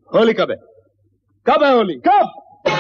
Holy कब है Holy कब?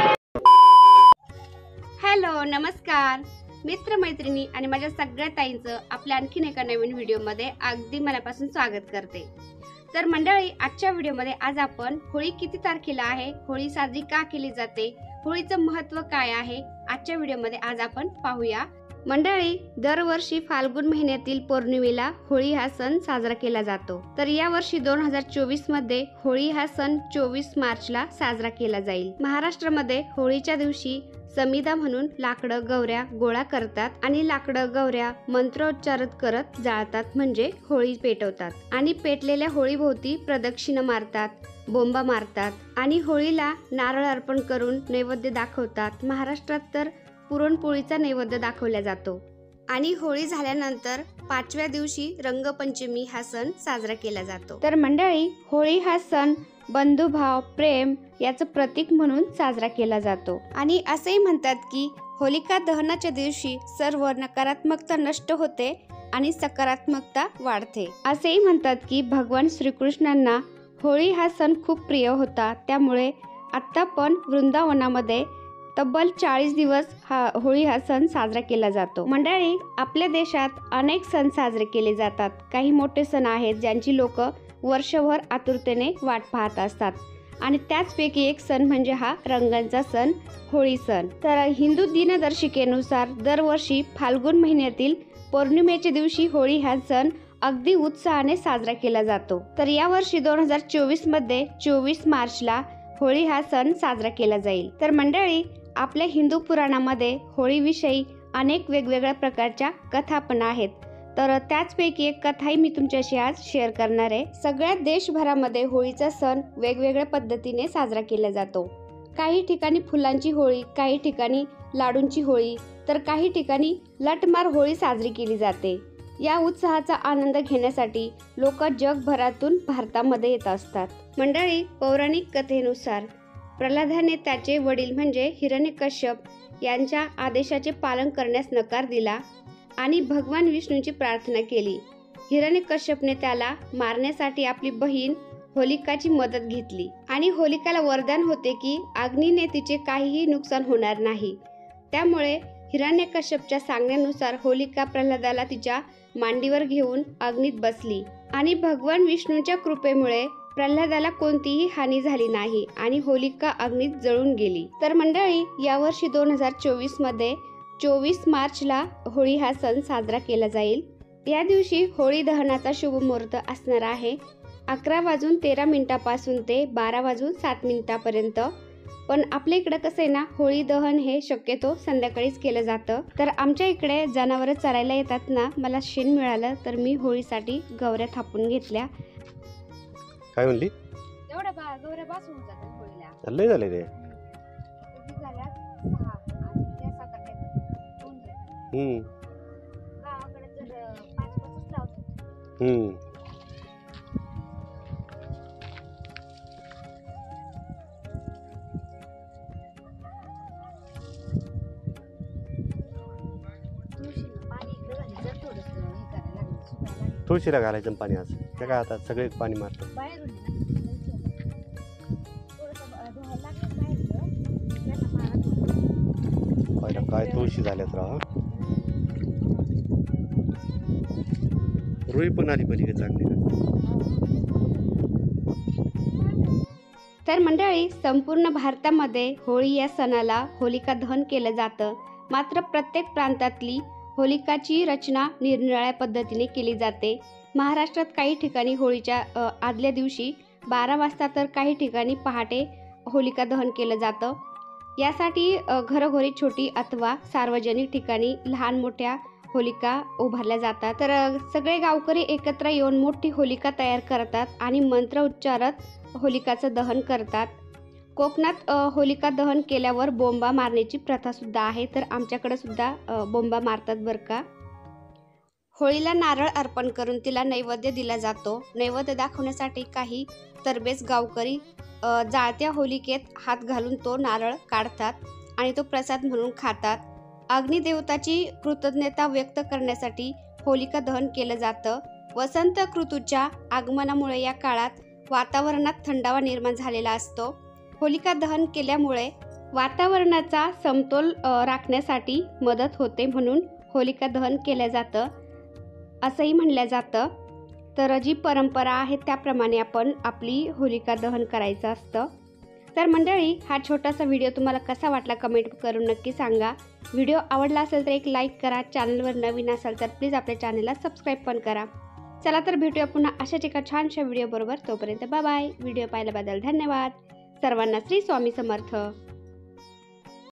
हॅलो नमस्कार मित्रमैत्रिणी आणि माझ्या सगळ्या ताईंचं आपल्या आणखीन एका नवीन व्हिडिओमध्ये अगदी मनापासून स्वागत करते। तर मंडळी, आजच्या व्हिडिओमध्ये आज आपण होळी किती तारखेला आहे, होळी साजरी का केली जाते, होळीचं महत्त्व काय आहे, आजच्या व्हिडिओमध्ये आज आपण पाहूया। मंडळी, दरवर्षी फाल्गुन महिन्यातील पौर्णिमेला होळी हा सण साजरा केला जातो। तर या वर्षी 2024 मध्ये होळी हा सण 24 मार्चला साजरा केला जाईल। महाराष्ट्रामध्ये होळीच्या दिवशी समिधा म्हणून लाकडं गौऱ्या गोळा करतात आणि लाकडं गौऱ्या मंत्रोच्चार करत जाळतात, म्हणजे होळी पेटवतात आणि पेटलेल्या होळीभोवती प्रदक्षिणा मारतात, बोंबा मारतात आणि होळीला नारळ अर्पण करून नैवेद्य दाखवतात। महाराष्ट्रात तर पुरणपोळीचा नैवेद्य दाखवला जातो आणि होळी झाल्यानंतर 5व्या दिवशी रंगपंचमी हा सण साजरा केला जातो। तर मंडळी, होळी हा सण बंधुभाव प्रेम याचं प्रतीक म्हणून साजरा केला जातो आणि असेही म्हणतात की होलिका दहनाच्या दिवशी सर्व नकारात्मकता नष्ट होते आणि सकारात्मकता वाढते। असेही म्हणतात की भगवान श्रीकृष्णांना होळी हा सण खूप प्रिय होता, त्यामुळे आता पण वृंदावनामध्ये तब्बल 40 दिवस होळी हा सण साजरा केला जातो। मंडळी, आपल्या देशात अनेक सण साजरे केले जातात। काही मोठे सण आहेत ज्यांची लोक वर्षभर आतुरतेने वाट पाहत असतात आणि त्याचपैकी एक सण म्हणजे हा रंगांचा सण होळी सण। तर हिंदू दिनदर्शिकेनुसार दरवर्षी फाल्गुन महिन्यातील पौर्णिमेच्या दिवशी होळी हा सण अगदी उत्साहाने साजरा केला जातो। तर या वर्षी 2024 मध्ये 24 मार्चला होळी हा सण साजरा केला जाईल। तर मंडळी, आपल्या हिंदू पुराणामध्ये होळीविषयी अनेक वेगवेगळ्या प्रकारच्या कथा पण आहेत। तर त्याचपैकी एक कथाही मी तुमच्याशी आज शेअर करणार आहे। सगळ्या देशभरामध्ये होळीचा सण वेगवेगळ्या पद्धतीने साजरा केला जातो। काही ठिकाणी फुलांची होळी, काही ठिकाणी लाडूंची होळी, तर काही ठिकाणी लठमार होळी साजरी केली जाते। या उत्साहाचा आनंद घेण्यासाठी लोक जगभरातून भारतामध्ये येत असतात। मंडळी, पौराणिक कथेनुसार प्रल्हादाने त्याचे वडील म्हणजे हिरण्यकश्यप यांच्या आदेशाचे पालन करण्यास नकार दिला आणि भगवान विष्णूंची प्रार्थना केली। हिरण्यकश्यपने त्याला मारण्यासाठी आपली बहीण होलिकाची मदत घेतली आणि होलिकाला वरदान होते की अग्नीने तिचे काहीही नुकसान होणार नाही। त्यामुळे हिरण्यकश्यपच्या सांगण्यानुसार होलिका प्रल्हादाला तिच्या मांडीवर घेऊन अग्नीत बसली आणि भगवान विष्णूंच्या कृपेमुळे प्रल्हादाला कोणतीही हानी झाली नाही आणि होलिका अग्नीत जळून गेली। तर मंडळी, यावर्षी 2024 मध्ये 24 मार्चला होळी हा सण साजरा केला जाईल। या दिवशी होळी दहनाचा शुभ मुहूर्त असणार आहे 11:13 ते 12:07 पण आपल्या इकडे कसं आहे ना, होळी दहन हे शक्यतो संध्याकाळीच केलं जातं। तर आमच्या इकडे जनावर चरायला येतात ना, मला शेण मिळालं तर मी होळीसाठी गौऱ्या थापून घेतल्या। काय म्हणली? एवढ्या गौऱ्या बसवून जातात होळीला। लय झाले रे। गावाकडे तर 5-5 लावतात। तुळशीला घालायचं पाणी आज काय काय, आता सगळे पाणी मारतात बाहेरून काय तुळशी झाल्यात राहा। रुई पण आली पाहिजे चांगली। तर मंडळी, संपूर्ण भारतामध्ये होळी या सणाला होलिका दहन केलं जातं। मात्र प्रत्येक प्रांतातली होलिकाची रचना निरनिराळ्या पद्धतीने केली जाते। महाराष्ट्रात काही ठिकाणी होळीच्या आदल्या दिवशी 12 वाजता तर काही ठिकाणी पहाटे होलिका दहन केलं जातं। यासाठी घरोघरी छोटी अथवा सार्वजनिक ठिकाणी लहान मोठ्या होलिका उभारल्या जातात। तर सगळे गावकरी एकत्र येऊन मोठी होलिका तयार करतात आणि मंत्र उच्चारत होलिकाचं दहन करतात। कोकणात होलिका दहन केल्यावर बोंबा मारण्याची प्रथा सुद्धा आहे, तर आमच्याकडे सुद्धा बोंबा मारतात बरं का। होळीला नारळ अर्पण करून तिला नैवेद्य दिला जातो। नैवेद्य दाखवण्यासाठी काही तरबेज गावकरी जाळत्या होलिकेत हात घालून तो नारळ काढतात आणि तो प्रसाद म्हणून खातात। अग्निदेवताची कृतज्ञता व्यक्त करण्यासाठी होलिका दहन केलं जातं। वसंत ऋतूच्या आगमनामुळे या काळात वातावरणात थंडावा निर्माण झालेला असतो. होलिका दहन केल्यामुळे वातावरणाचा समतोल राखण्यासाठी मदत होते, म्हणून होलिका दहन केलं जातं असंही म्हणलं जातं. तर जी परंपरा आहे त्याप्रमाणे आपण आपली होलिका दहन करायचं असतं. तर मंडळी, हा छोटासा व्हिडिओ तुम्हाला कसा वाटला कमेंट करून नक्की सांगा. व्हिडिओ आवडला असेल तर एक लाईक करा. चॅनलवर नवीन असाल तर प्लीज आपल्या चॅनलला सबस्क्राईब पण करा. चला तर भेटूया पुन्हा अशाच एका छानशा व्हिडिओ बरोबर. तोपर्यंत बाय बाय. व्हिडिओ पाहिल्याबद्दल धन्यवाद. सर्वांना श्री स्वामी समर्थ.